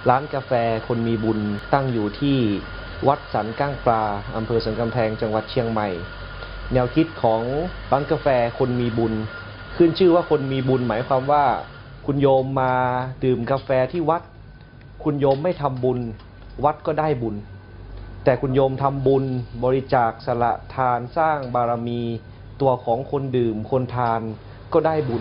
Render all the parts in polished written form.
ร้านกาแฟคนมีบุญตั้งอยู่ที่วัดสันก้างปลาอำเภอสันกำแพงจังหวัดเชียงใหม่แนวคิดของร้านกาแฟคนมีบุญขึ้นชื่อว่าคนมีบุญหมายความว่าคุณโยมมาดื่มกาแฟที่วัดคุณโยมไม่ทำบุญวัดก็ได้บุญแต่คุณโยมทำบุญบริจาคสละทานสร้างบารมีตัวของคนดื่มคนทานก็ได้บุญ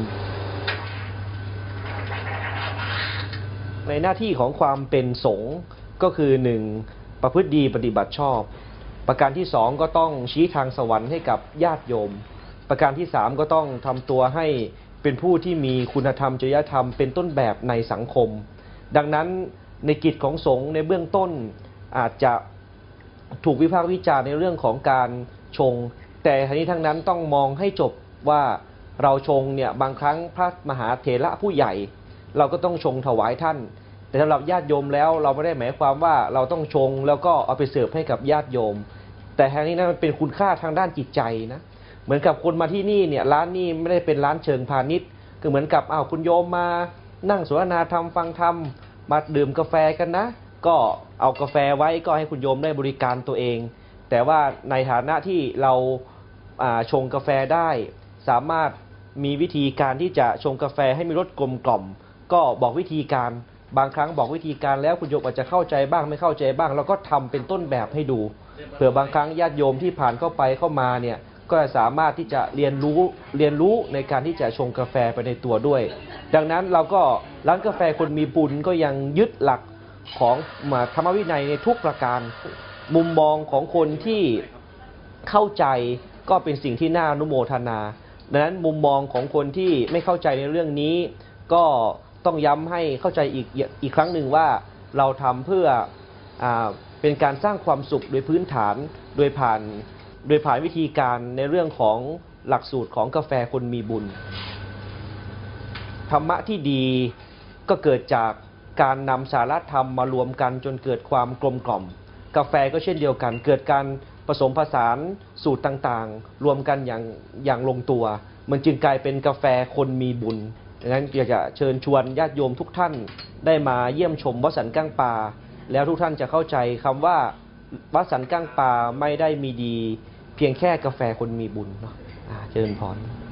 ในหน้าที่ของความเป็นสงฆ์ก็คือ 1. ประพฤติดีปฏิบัติชอบประการที่ 2ก็ต้องชี้ทางสวรรค์ให้กับญาติโยมประการที่ 3ก็ต้องทำตัวให้เป็นผู้ที่มีคุณธรรมจริยธรรมเป็นต้นแบบในสังคมดังนั้นในกิจของสงฆ์ในเบื้องต้นอาจจะถูกวิพากษ์วิจารณ์ในเรื่องของการชงแต่ทั้งนี้ทั้งนั้นต้องมองให้จบว่าเราชงเนี่ยบางครั้งพระมหาเถระผู้ใหญ่เราก็ต้องชงถวายท่านแต่สำหรับญาติโยมแล้วเราไม่ได้หมายความว่าเราต้องชงแล้วก็เอาไปเสิร์ฟให้กับญาติโยมแต่ทั้งนี้นั้นมันเป็นคุณค่าทางด้านจิตใจนะเหมือนกับคนมาที่นี่เนี่ยร้านนี้ไม่ได้เป็นร้านเชิงพาณิชย์คือเหมือนกับคุณโยมมานั่งสนทนาธรรมฟังธรรมมาดื่มกาแฟกันนะก็เอากาแฟไว้ก็ให้คุณโยมได้บริการตัวเองแต่ว่าในฐานะที่เราชงกาแฟได้สามารถมีวิธีการที่จะชงกาแฟให้มีรสกลมกล่อมก็บอกวิธีการบางครั้งบอกวิธีการแล้วคุณโยมอาจจะเข้าใจบ้างไม่เข้าใจบ้างเราก็ทำเป็นต้นแบบให้ดูเผื่อบางครั้งญาติโยมที่ผ่านเข้ามาเนี่ยก็สามารถที่จะเรียนรู้ในการที่จะชงกาแฟไปในตัวด้วยดังนั้นเราก็ร้านกาแฟคนมีบุญก็ยังยึดหลักของธรรมวินัยในทุกประการมุมมองของคนที่เข้าใจก็เป็นสิ่งที่น่าอนุโมทนาดังนั้นมุมมองของคนที่ไม่เข้าใจในเรื่องนี้ก็ต้องย้ำให้เข้าใจอีกครั้งหนึ่งว่าเราทำเพื่อเป็นการสร้างความสุขโดยพื้นฐานโดยผ่านวิธีการในเรื่องของหลักสูตรของกาแฟคนมีบุญธรรมะที่ดีก็เกิดจากการนำสาระธรรมมารวมกันจนเกิดความกลมกล่อมกาแฟก็เช่นเดียวกันเกิดการผสมผสานสูตรต่างๆรวมกันอย่างลงตัวมันจึงกลายเป็นกาแฟคนมีบุญดังนั้นอยากจะเชิญชวนญาติโยมทุกท่านได้มาเยี่ยมชมวัดสันก้างปลาแล้วทุกท่านจะเข้าใจคำว่าวัดสันก้างปลาไม่ได้มีดีเพียงแค่กาแฟคนมีบุญเนาะเจริญพร